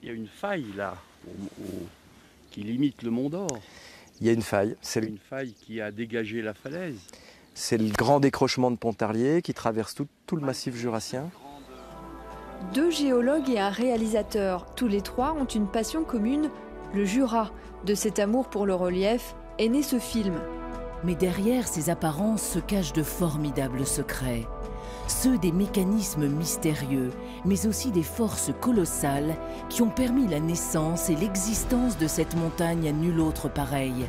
y a une faille là, qui limite le Mont d'Or. Il y a une faille. C'est Une faille qui a dégagé la falaise. C'est le grand décrochement de Pontarlier qui traverse tout le massif jurassien. 2 géologues et un réalisateur, tous les 3 ont une passion commune, le Jura. De cet amour pour le relief est né ce film. Mais derrière ces apparences se cachent de formidables secrets. Ceux des mécanismes mystérieux, mais aussi des forces colossales qui ont permis la naissance et l'existence de cette montagne à nulle autre pareille.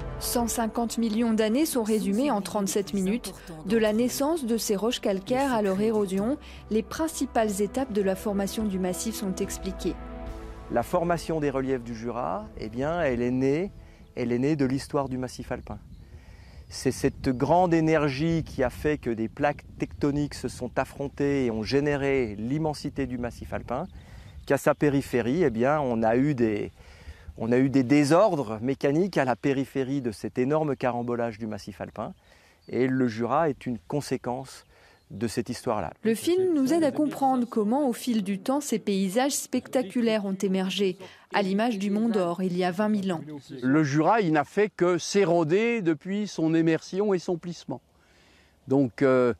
150 millions d'années sont résumées en 37 minutes. De la naissance de ces roches calcaires à leur érosion, les principales étapes de la formation du massif sont expliquées. La formation des reliefs du Jura, eh bien, elle est née de l'histoire du massif alpin. C'est cette grande énergie qui a fait que des plaques tectoniques se sont affrontées et ont généré l'immensité du massif alpin, qu'à sa périphérie, eh bien, on a eu des désordres mécaniques à la périphérie de cet énorme carambolage du massif alpin. Et le Jura est une conséquence de cette histoire-là. Le film nous aide à comprendre comment, au fil du temps, ces paysages spectaculaires ont émergé, à l'image du Mont d'Or, il y a 20 000 ans. Le Jura, il n'a fait que s'éroder depuis son émersion et son plissement. Donc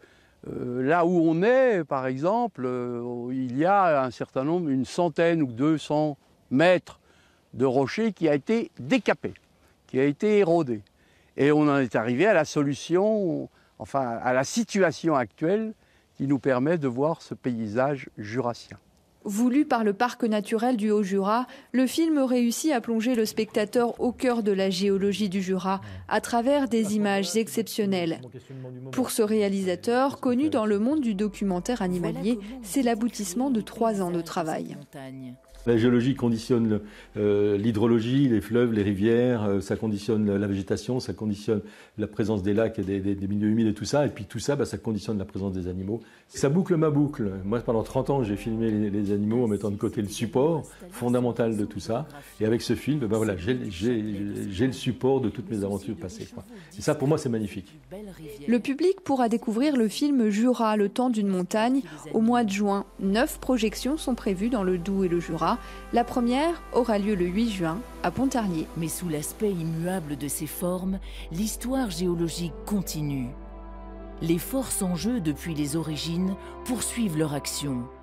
là où on est, par exemple, il y a un certain nombre, une centaine ou 200 mètres de rocher qui a été décapé, qui a été érodé. Et on en est arrivé à la solution, enfin à la situation actuelle qui nous permet de voir ce paysage jurassien. Voulu par le parc naturel du Haut-Jura, le film réussit à plonger le spectateur au cœur de la géologie du Jura, à travers des images exceptionnelles. Pour ce réalisateur, connu dans le monde du documentaire animalier, c'est l'aboutissement de 3 ans de travail. La géologie conditionne l'hydrologie, les fleuves, les rivières, ça conditionne la végétation, ça conditionne la présence des lacs et des milieux humides et tout ça. Et puis tout ça, ça conditionne la présence des animaux. Ça boucle ma boucle. Moi, pendant 30 ans, j'ai filmé les animaux en mettant de côté le support fondamental de tout ça. Et avec ce film, voilà, j'ai le support de toutes mes aventures passées, quoi. Et ça, pour moi, c'est magnifique. Le public pourra découvrir le film Jura, le temps d'une montagne, au mois de juin. 9 projections sont prévues dans le Doubs et le Jura. La première aura lieu le 8 juin à Pontarlier. Mais sous l'aspect immuable de ces formes, l'histoire géologique continue. Les forces en jeu depuis les origines poursuivent leur action.